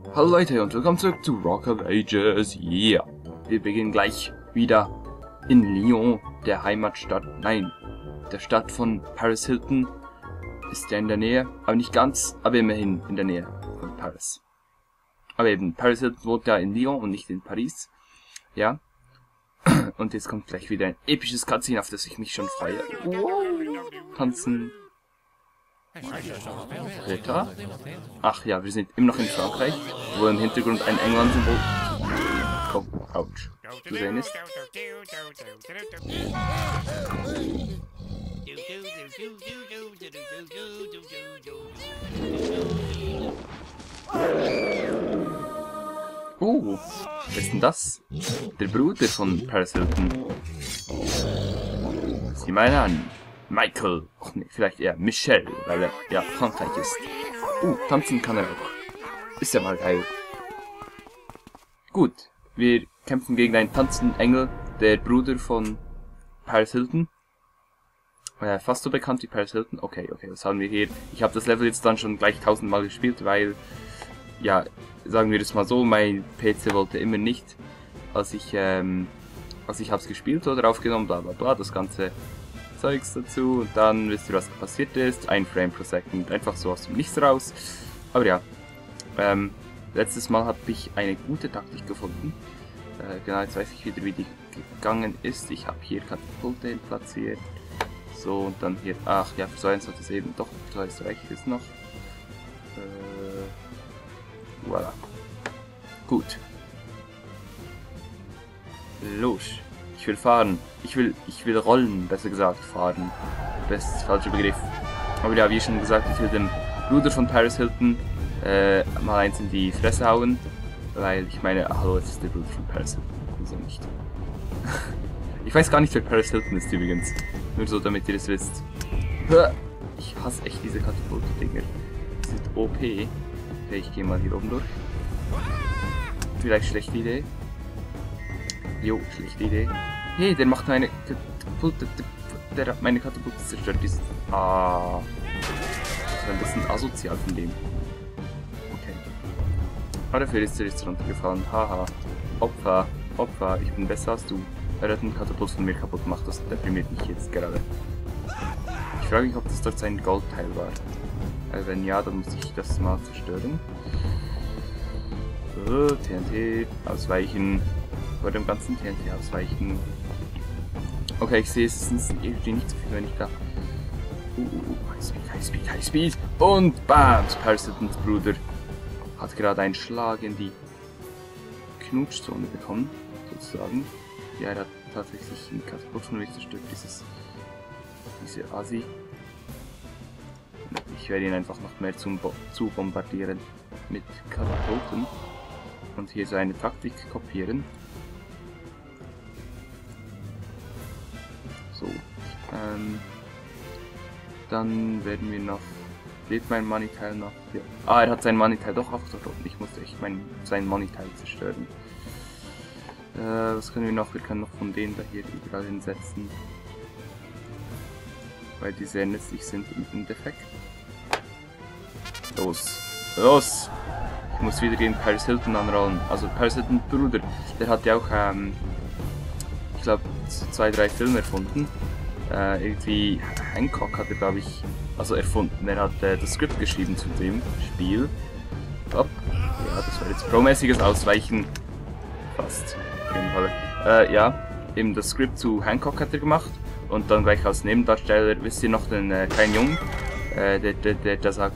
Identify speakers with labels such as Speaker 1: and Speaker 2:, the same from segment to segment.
Speaker 1: Hallo Leute und willkommen zurück zu Rock of Ages. Yeah. Wir beginnen gleich wieder in Lyon, der Heimatstadt, nein, der Stadt von Paris Hilton. Ist ja in der Nähe, aber nicht ganz, aber immerhin in der Nähe von Paris. Aber eben, Paris Hilton wohnt ja in Lyon und nicht in Paris. Ja. Und jetzt kommt gleich wieder ein episches Cutscene, auf das ich mich schon freue. Tanzen. Ritter? Ach ja, wir sind immer noch in Frankreich, wo im Hintergrund ein England-Symbol, oh, ouch, zu sehen ist. Oh, wer ist denn das? Der Bruder von Paris Hilton. Sieh mal an. Michael. Ach nee, vielleicht eher Michel, weil er ja Frankreich ist. Tanzen kann er auch. Ist ja mal geil. Gut, wir kämpfen gegen einen tanzenden Engel, der Bruder von Paris Hilton. Fast so bekannt wie Paris Hilton. Okay, was haben wir hier? Ich habe das Level jetzt dann schon gleich 1000-mal gespielt, weil, ja, sagen wir das mal so, mein PC wollte immer nicht, als ich hab's gespielt oder aufgenommen, bla bla bla, das ganze Zeugs dazu, und dann wisst ihr, was passiert ist, 1 Frame pro Second, einfach so aus dem Nichts raus. Aber ja, letztes Mal habe ich eine gute Taktik gefunden, genau, jetzt weiß ich wieder, wie die gegangen ist. Ich habe hier Katapulte platziert, so, und dann hier, ach ja, für so eins hat es eben, doch, so reicht es noch, voilà, gut, los. Ich will fahren. Ich will rollen, besser gesagt, fahren. Falscher Begriff. Aber ja, wie schon gesagt, ich will dem Bruder von Paris Hilton mal eins in die Fresse hauen. Weil ich meine, hallo, es ist der Bruder von Paris Hilton. Wieso nicht? Ich weiß gar nicht, wer Paris Hilton ist übrigens. Nur so, damit ihr es wisst. Ich hasse echt diese Katapulte-Dinger. Die sind OP. Okay, ich gehe mal hier oben durch. Vielleicht schlechte Idee. Jo, schlechte Idee. Hey, der macht meine Katapulte. Der hat meine Katapulte zerstört. Das ist ein bisschen asozial von dem. Okay. Aber dafür ist er jetzt runtergefallen. Haha. Opfer. Ich bin besser als du. Er hat einen Katapult von mir kaputt gemacht. Das deprimiert mich jetzt gerade. Ich frage mich, ob das dort sein Goldteil war. Wenn ja, dann muss ich das mal zerstören. So, TNT. Ausweichen. Vor dem ganzen TNT ausweichen. Okay, ich sehe, es ist irgendwie nicht so viel, wenn ich da... High Speed. Und bam! Paris Hiltons Bruder hat gerade einen Schlag in die Knutschzone bekommen, sozusagen. Ja, er hat tatsächlich einen Katapult von mir zerstört, diese Asi. Ich werde ihn einfach noch mehr zu bombardieren mit Katapulten. Und hier seine Taktik kopieren. So, dann werden wir noch, lebt mein Money-Teil noch? Ja. Er hat sein Money-Teil doch auch dort unten. Ich musste echt sein Money-Teil zerstören. Was können wir noch? Wir können noch von denen da hier überall hinsetzen. Weil die sehr nützlich sind im Defekt. Los! Ich muss wieder gegen Paris Hilton anrollen. Also Paris Hilton Bruder, der hat ja auch, ich glaube, 2, 3 Filme erfunden. Irgendwie Hancock hat er, glaube ich, also erfunden. Er hat das Skript geschrieben zu dem Spiel. Hopp. Ja, das war jetzt pro-mäßiges Ausweichen. Fast. Auf jeden Fall. Ja, eben das Skript zu Hancock hat er gemacht. Und dann gleich als Nebendarsteller, wisst ihr noch, den kleinen Jungen, der sagt,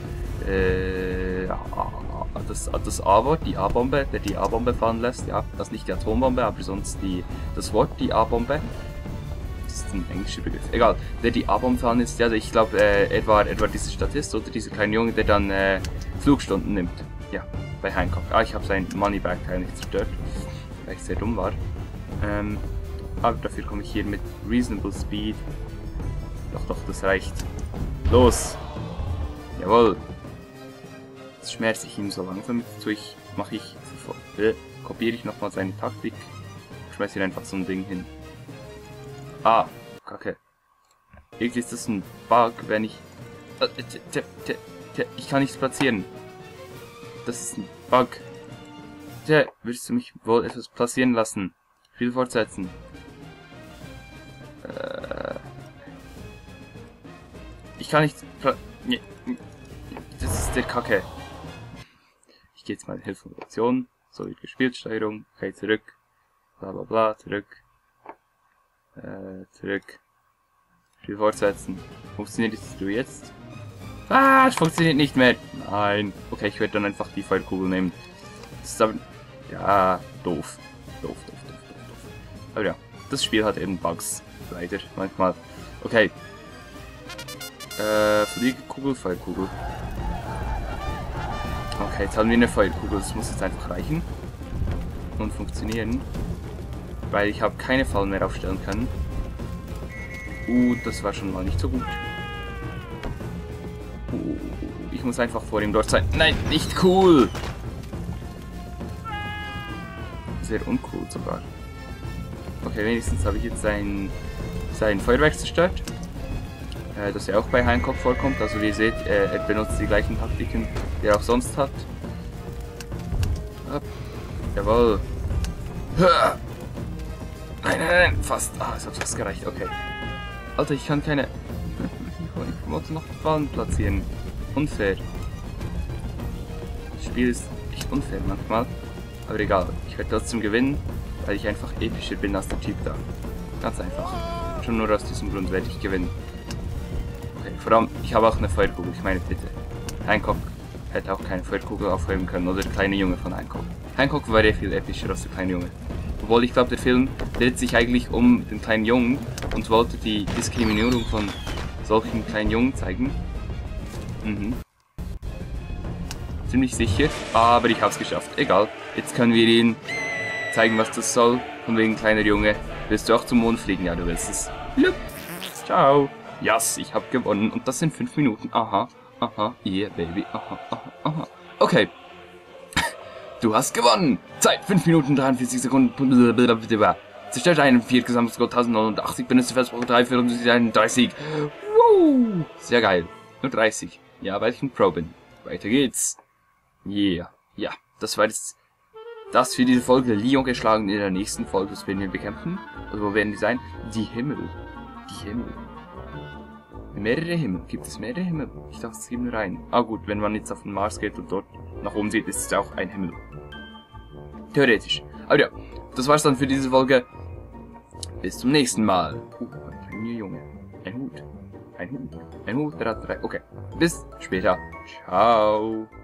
Speaker 1: das A-Wort, die A-Bombe, der die A-Bombe fahren lässt, ja, das ist nicht die Atombombe, aber sonst das Wort, die A-Bombe, das ist ein englischer Begriff, egal, der die A-Bombe fahren ist, ja, ich glaube, er war dieser Statist oder dieser kleine Junge, der dann Flugstunden nimmt, ja, bei Hancock. Ich habe sein Money-Bag-Teil nicht zerstört, weil ich sehr dumm war, aber dafür komme ich hier mit Reasonable Speed, doch, das reicht, los, jawohl. Schmerze ich ihm so langsam durch, kopiere ich nochmal seine Taktik, schmeiße hier einfach so ein Ding hin. Kacke. Irgendwie ist das ein Bug, wenn ich... ich kann nichts platzieren. das ist ein Bug. Tja, willst du mich wohl etwas passieren lassen? Spiel fortsetzen. Ich kann nicht... Das ist der Kacke. Ich gehe jetzt mal in Hilfe und Optionen. So wird gespielt, Steuerung. Okay, zurück. Bla bla bla, zurück. Zurück. Spiel fortsetzen. Funktioniert das du jetzt? Ah, es funktioniert nicht mehr. Nein. Okay, ich werde dann einfach die Feuerkugel nehmen. Das ist aber... Ja, doof. Doof. Aber das Spiel hat eben Bugs. Leider, manchmal. Okay. Fliegekugel, Feuerkugel. Okay, jetzt haben wir eine Feuerkugel. Das muss jetzt einfach reichen. Und funktionieren. Weil ich habe keine Fallen mehr aufstellen können. Das war schon mal nicht so gut. Ich muss einfach vor ihm dort sein. Nein, nicht cool! Sehr uncool sogar. Okay, wenigstens habe ich jetzt sein Feuerwerk zerstört. Das ja auch bei Hancock vorkommt. Also wie ihr seht, er benutzt die gleichen Taktiken, die er auch sonst hat. Jawohl. Nein, fast. Es hat fast gereicht, okay. Alter, ich kann keine... Ich wollte noch Fallen platzieren. Unfair. Das Spiel ist echt unfair manchmal. Aber egal, ich werde trotzdem gewinnen, weil ich einfach epischer bin als der Typ da. Ganz einfach. Schon nur aus diesem Grund werde ich gewinnen. Okay, vor allem, ich habe auch eine Feuerkugel, ich meine bitte. Hancock hätte auch keine Feuerkugel aufheben können, oder der kleine Junge von Hancock. Hancock war ja viel epischer als der kleine Junge. Obwohl ich glaube, der Film dreht sich eigentlich um den kleinen Jungen und wollte die Diskriminierung von solchen kleinen Jungen zeigen. Ziemlich sicher, aber ich hab's geschafft. Egal, jetzt können wir ihn zeigen, was das soll. Von wegen kleiner Junge. Willst du auch zum Mond fliegen? Ja, du willst es. Lup. Ciao. Yes, ich hab gewonnen und das sind 5 Minuten. Aha, yeah, baby. Aha. Okay. Du hast gewonnen! Zeit 5 Minuten 43 Sekunden. Zerstört einen 4 gesamtes Gold 1089. Benutze Festbruch 3 für 30. Wow! Sehr geil. Nur 30. Ja, weil ich ein Pro bin. Weiter geht's. Yeah. Ja, das war jetzt das für diese Folge. Leon geschlagen. In der nächsten Folge, was werden wir bekämpfen? Also wo werden die sein? Die Himmel. Mehrere Himmel. Gibt es mehrere Himmel? Ich dachte, es gibt nur einen. Ah gut, wenn man jetzt auf den Mars geht und dort nach oben sieht, ist es auch ein Himmel. Theoretisch. Aber ja, das war's dann für diese Folge. Bis zum nächsten Mal. Ein Junge. Ein Hut. Ein Hut. Der hat 3. Okay. Bis später. Ciao.